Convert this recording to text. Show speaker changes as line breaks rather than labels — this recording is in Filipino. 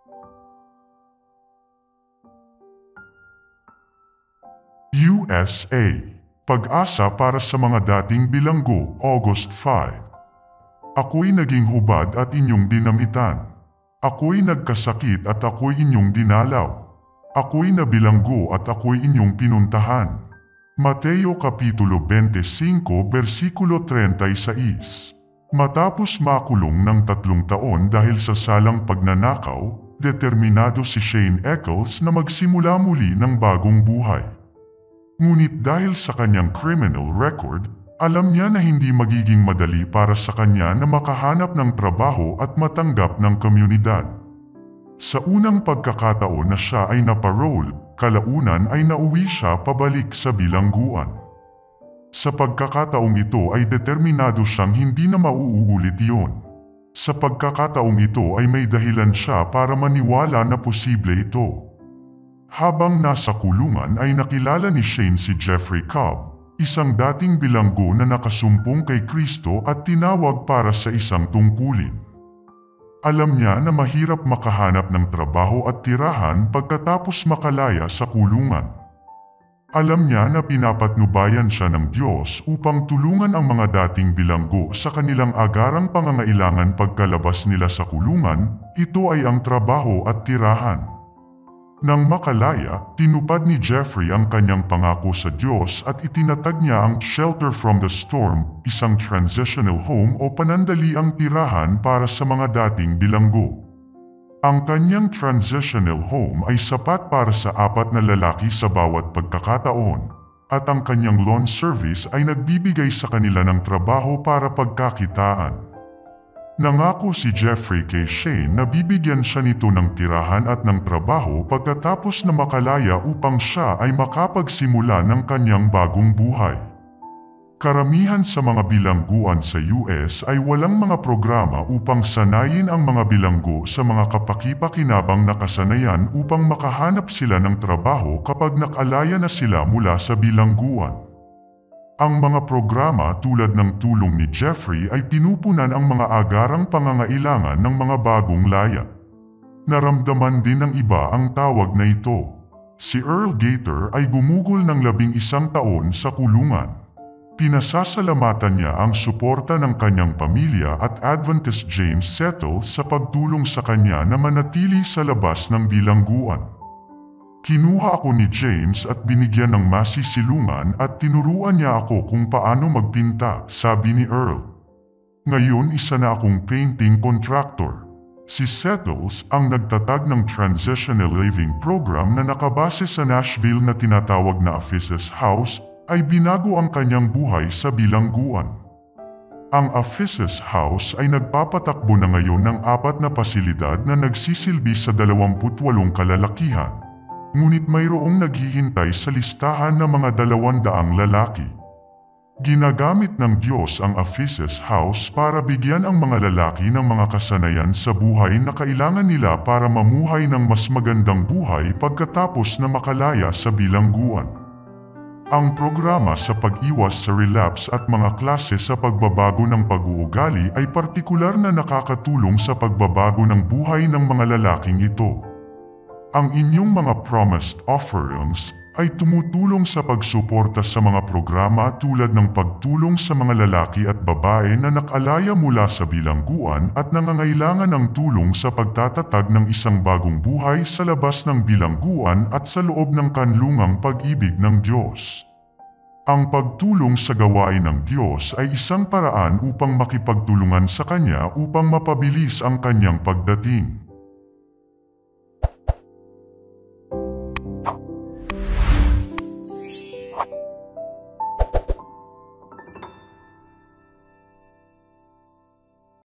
USA, Pag-asa para sa mga dating bilanggo, August 5. Ako'y naging hubad at inyong dinamitan. Ako'y nagkasakit at ako'y inyong dinalaw. Ako'y nabilanggo at ako'y inyong pinuntahan. Mateo Kapitulo 25, versikulo 36. Matapos makulong ng 3 taon dahil sa salang pagnanakaw, determinado si Shane Eccles na magsimula muli ng bagong buhay. Ngunit dahil sa kanyang criminal record, alam niya na hindi magiging madali para sa kanya na makahanap ng trabaho at matanggap ng komunidad. Sa unang pagkakataon na siya ay naparole, kalaunan ay nauwi siya pabalik sa bilangguan. Sa pagkakataong ito ay determinado siyang hindi na mauulit iyon. Sa pagkakataong ito ay may dahilan siya para maniwala na posible ito. Habang nasa kulungan ay nakilala ni Shane si Jeffrey Cobb, isang dating bilanggo na nakasumpong kay Kristo at tinawag para sa isang tungkulin. Alam niya na mahirap makahanap ng trabaho at tirahan pagkatapos makalaya sa kulungan. Alam niya na pinapatnubayan siya ng Diyos upang tulungan ang mga dating bilanggo sa kanilang agarang pangangailangan pagkalabas nila sa kulungan, ito ay ang trabaho at tirahan. Nang makalaya, tinupad ni Jeffrey ang kanyang pangako sa Diyos at itinatag niya ang Shelter from the Storm, isang transitional home o panandaliang tirahan para sa mga dating bilanggo. Ang kanyang transitional home ay sapat para sa 4 na lalaki sa bawat pagkakataon, at ang kanyang lawn service ay nagbibigay sa kanila ng trabaho para pagkakitaan. Nangako si Jeffrey kay Shane na bibigyan siya nito ng tirahan at ng trabaho pagkatapos na makalaya upang siya ay makapagsimula ng kanyang bagong buhay. Karamihan sa mga bilangguan sa US ay walang mga programa upang sanayin ang mga bilanggo sa mga kapaki-pakinabang na kasanayan upang makahanap sila ng trabaho kapag nakalaya na sila mula sa bilangguan. Ang mga programa tulad ng tulong ni Jeffrey ay pinupunan ang mga agarang pangangailangan ng mga bagong laya. Naramdaman din ng iba ang tawag na ito. Si Earl Gator ay gumugol ng 11 taon sa kulungan. Pinasasalamatan niya ang suporta ng kanyang pamilya at Adventist James Settle sa pagtulong sa kanya na manatili sa labas ng bilangguan. Kinuha ako ni James at binigyan ng masisilungan at tinuruan niya ako kung paano magpinta, sabi ni Earl. Ngayon isa na akong painting contractor. Si Settles ang nagtatag ng Transitional Living Program na nakabase sa Nashville na tinatawag na Aphesis House ay binago ang kanyang buhay sa bilangguan. Ang Aphesis House ay nagpapatakbo na ngayon ng 4 na pasilidad na nagsisilbi sa 28 kalalakihan. Ngunit mayroong naghihintay sa listahan ng mga 200 lalaki. Ginagamit ng Diyos ang Aphesis House para bigyan ang mga lalaki ng mga kasanayan sa buhay na kailangan nila para mamuhay ng mas magandang buhay pagkatapos na makalaya sa bilangguan. Ang programa sa pag-iwas sa relapse at mga klase sa pagbabago ng pag-uugali ay partikular na nakakatulong sa pagbabago ng buhay ng mga lalaking ito. Ang inyong mga promised offerings ay tumutulong sa pagsuporta sa mga programa tulad ng pagtulong sa mga lalaki at babae na nakalaya mula sa bilangguan at nangangailangan ng tulong sa pagtatatag ng isang bagong buhay sa labas ng bilangguan at sa loob ng kanlungang pag-ibig ng Diyos. Ang pagtulong sa gawain ng Diyos ay isang paraan upang makipagtulungan sa Kanya upang mapabilis ang Kanyang pagdating.